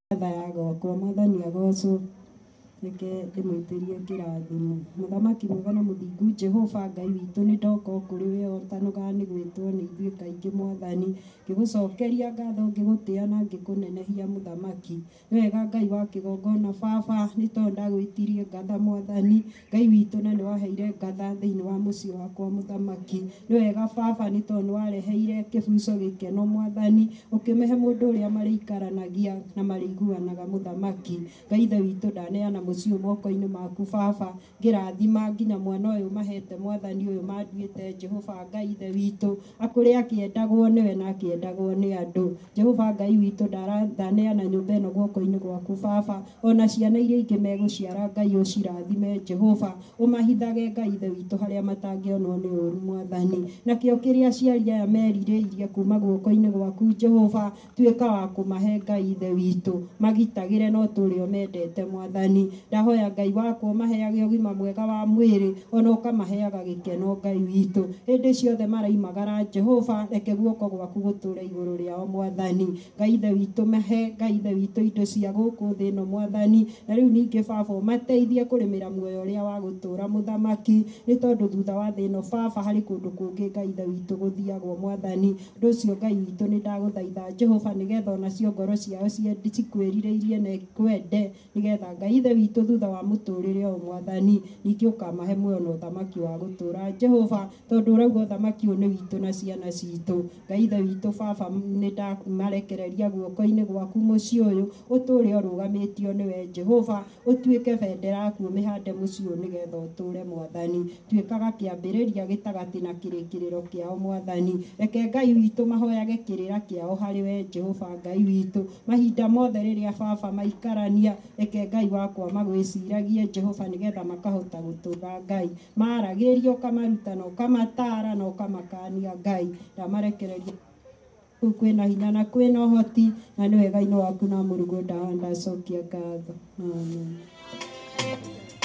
Desagu kwa mwathani agocwo reke ndĩmũitĩrie kĩrathimo. Mũthamaki mwega na mũthingu Jehova Ngai witũ nĩ ndoka kũrĩ we otanoga nĩ gwĩtwo nĩ ithuĩ kaingĩ mwathani ngĩgũcokeria ngatho ngĩgũtĩa na ngĩkũnenehia mũthamaki. Nĩ wega Ngai wa kĩgongona baba nĩ tondũ ndagwĩtirie ngatha mwathani Ngai witũ na nĩ waheire ngatha thĩinĩ wa mũciĩ wakwa mũthamaki. Nĩ wega baba nĩ tondũ nĩ wareheire kĩbuco gĩkeno mwathani ũkĩmĩhe mũndũ ũrĩa marĩikaranagia na marĩiguanaga mũthamaki. Ngai ithe witũ ndaneana mũciĩ moko-inĩ maku baba ngĩrathima nginya mwana ũyũ mahete mwathani ũyũ manduĩte Jehova Ngai ithe witũ akũrĩa akĩendagwo nĩwe na akĩendagwo nĩ andũ. Jehova Ngai witũ ndaneana nyũmba ĩno guoko-inĩ gwaku baba ona ciana iria ingĩ megũciara Ngai ũcirathime Jehova ũmahithage Ngai ithe witũ harĩa matangĩonwo nĩ ũru mwathani. Nakĩo kĩrĩa aciari aya merirĩirie kuma guoko-inĩ gwaku Jehova tuĩka wa kũmahe Ngai ithe witũ magitagĩre no tũrĩ o mendete mwathani. Ndahoya Ngai wakwa ũmaheage ũgima mwega wa mwĩrĩ ona ũkamaheaga gĩkeno Ngai witũ hĩndĩ ciothe maraimagara Jehova reke guoko gwaku gũtũre igũrũ rĩao mwathani. Ngai ithe witũ mahe Ngai ithe witũ indo cia gũkũ thĩ ĩno mwathani na rĩu ningĩ baba ũmateithie kũrĩmĩra muoyo ũrĩa wa gũtũra mũthamaki nĩ tondũ thutha wa thĩ ĩno baba harĩ kũndũ kũngĩ Ngai ithe witũ gũthiagwo mwathani. Ũndũ ũcio Ngai witũ nĩ ndagũthaitha Jehova nĩgetha onacio ngoro ciao cikwĩrirĩirie na ikwende nĩgetha Ngai ithe witũ thutha wa mũtũrĩre o mwathani ningĩ ũkamahe muoyo na ũthamaki wa gũtũra Jehova tondũ ũrauga ũthamaki ũyũ nĩ witũ na ciana citũ. Ngai ithe witũ baba nĩ ndamarekereria guoko-inĩ gwaku mũciĩ ũyũ ũtũre ũrũgamĩtio nĩwe Jehova ũtuĩke bendera yaku ũmĩhande mũciĩ ũyũ nĩgetha ũtũre mwathani tuĩkaga kĩambĩrĩria gĩtagatĩ na kĩrĩkĩrĩro kĩao mwathani. Reke Ngai witũ mahoyage kĩrĩra kĩao harĩ we Jehova Ngai witũ mahinda mothe rĩrĩa baba maikarania reke Ngai wakwa magwĩciragie Jehova nĩgetha makahota gũtũra Ngai maragĩrio ũkamaruta na ũkamatara na ũkamakania Ngai ndamarekereria kwĩna hinya na kwĩna ũhoti na nĩ wega-inĩ waku na mũrugo ndacokia ngatho. Amen.